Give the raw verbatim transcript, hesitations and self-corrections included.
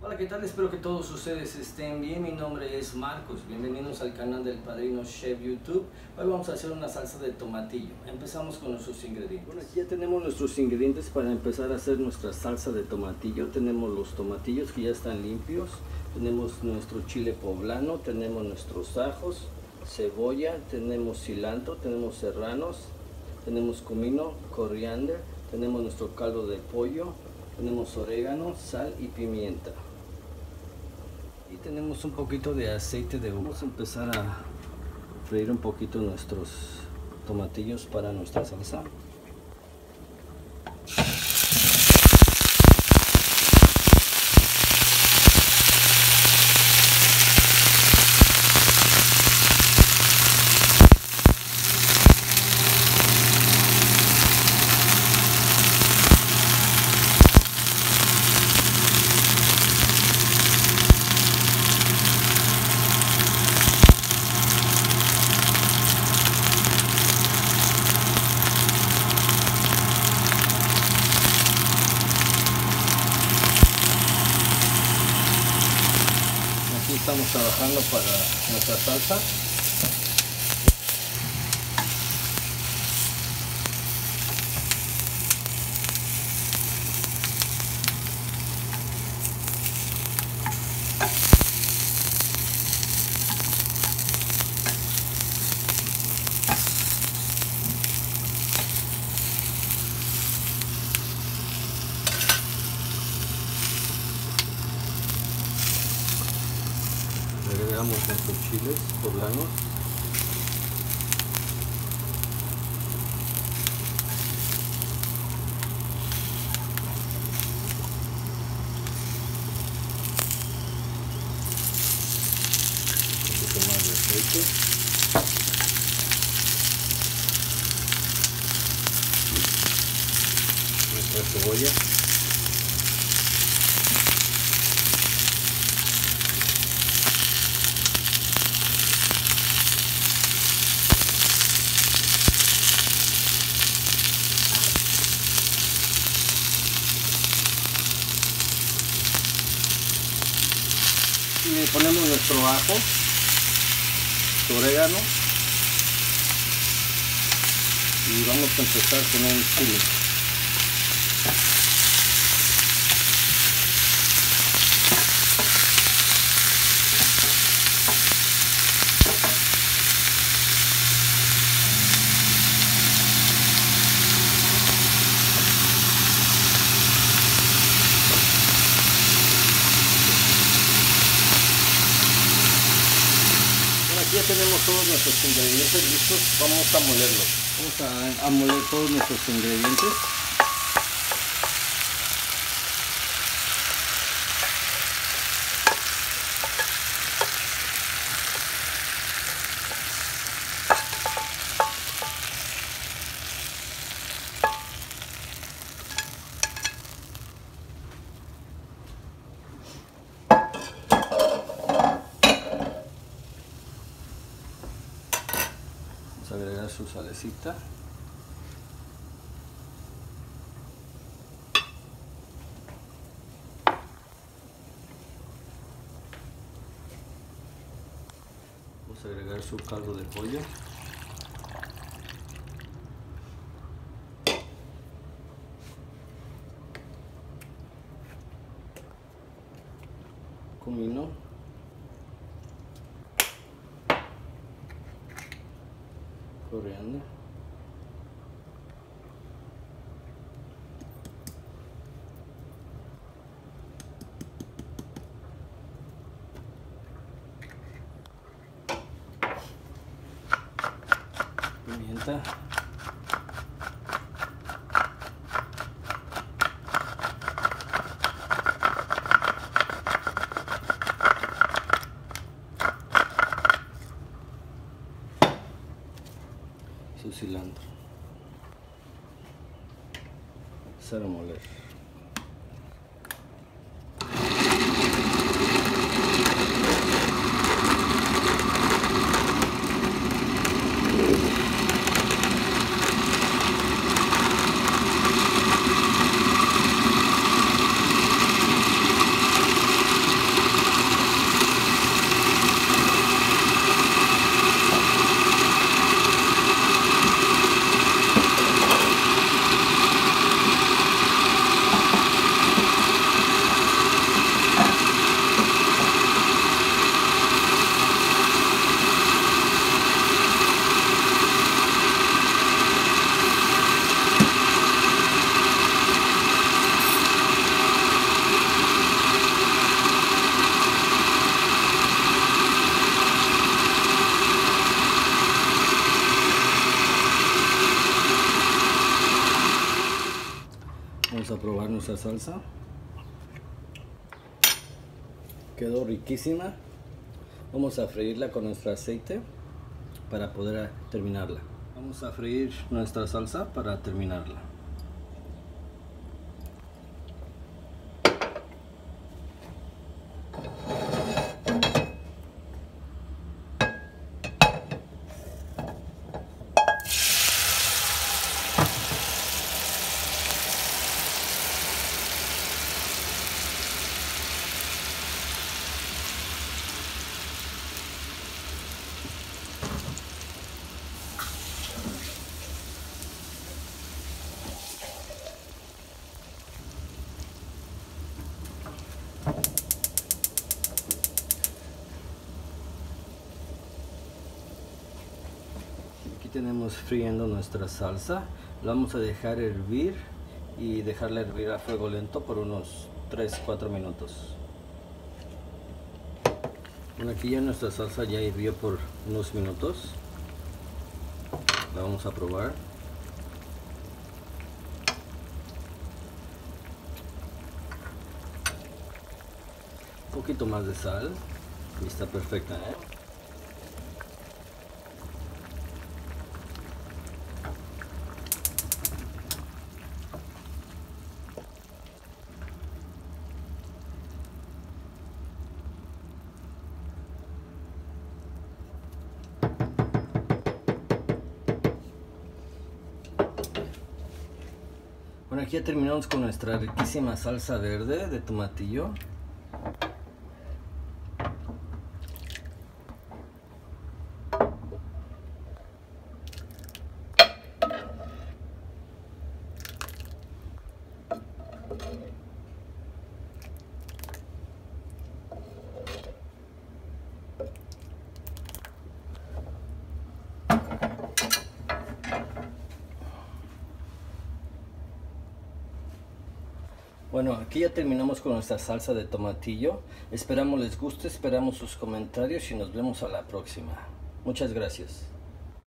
Hola, ¿qué tal? Espero que todos ustedes estén bien. Mi nombre es Marcos. Bienvenidos al canal del Padrino Chef YouTube. Hoy vamos a hacer una salsa de tomatillo. Empezamos con nuestros ingredientes. Bueno, aquí ya tenemos nuestros ingredientes para empezar a hacer nuestra salsa de tomatillo. Tenemos los tomatillos que ya están limpios. Tenemos nuestro chile poblano. Tenemos nuestros ajos, cebolla. Tenemos cilantro. Tenemos serranos. Tenemos comino, coriander. Tenemos nuestro caldo de pollo. Tenemos orégano, sal y pimienta. Y tenemos un poquito de aceite de uva. Vamos a empezar a freír un poquito nuestros tomatillos para nuestra salsa. Estamos trabajando para nuestra salsa. Agregamos nuestros chiles poblanos. Un poquito más de aceite. Nuestra cebolla. Y le ponemos nuestro ajo, su orégano, y vamos a empezar con un chile. Ya tenemos todos nuestros ingredientes listos, vamos a molerlos. Vamos a, a moler todos nuestros ingredientes. Agregar su salecita, vamos a agregar su caldo de pollo, comino, coriander, pimienta, su cilantro. Empezar a moler. Vamos a probar nuestra salsa. Quedó riquísima. Vamos a freírla con nuestro aceite para poder terminarla. Vamos a freír nuestra salsa para terminarla. Aquí tenemos friendo nuestra salsa. La vamos a dejar hervir y dejarla hervir a fuego lento por unos tres a cuatro minutos. Bueno, aquí ya nuestra salsa ya hirvió por unos minutos. La vamos a probar. Un poquito más de sal y está perfecta, ¿eh? Bueno, aquí ya terminamos con nuestra riquísima salsa verde de tomatillo. Bueno, aquí ya terminamos con nuestra salsa de tomatillo. Esperamos les guste, esperamos sus comentarios y nos vemos a la próxima. Muchas gracias.